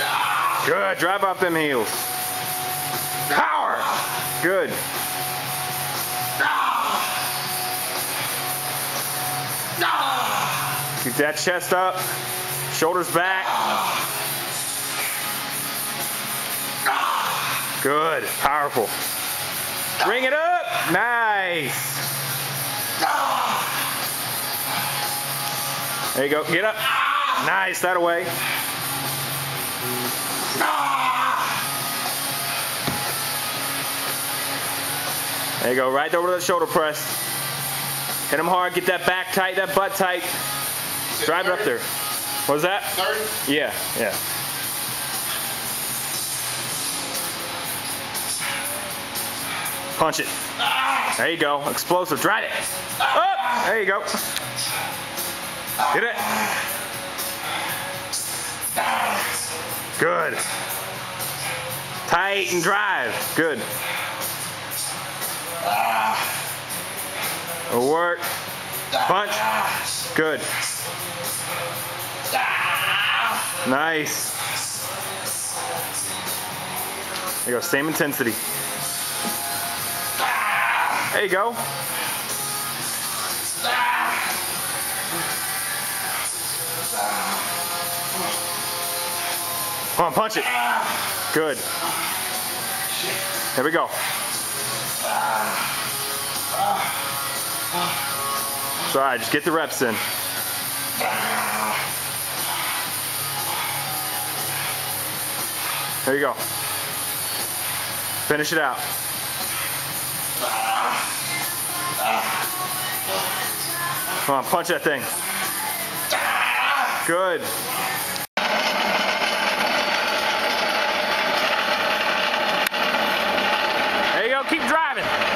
Good. Drive up them heels. Power. Good. Keep that chest up. Shoulders back. Good. Powerful. Bring it up. Nice. There you go. Get up. Nice. That away. There you go. Right over to the shoulder press. Hit them hard. Get that back tight, that butt tight. Drive it up there. What was that? 30? Yeah, yeah. Punch it. There you go. Explosive. Drive it. Up. There you go. Get it. Good. Tight and drive. Good. It'll work. Punch. Good. Nice. There you go. Same intensity. There you go. Come on, punch it. Good. Here we go. It's all right, just get the reps in. There you go. Finish it out. Come on, punch that thing. Good. There you go, keep driving.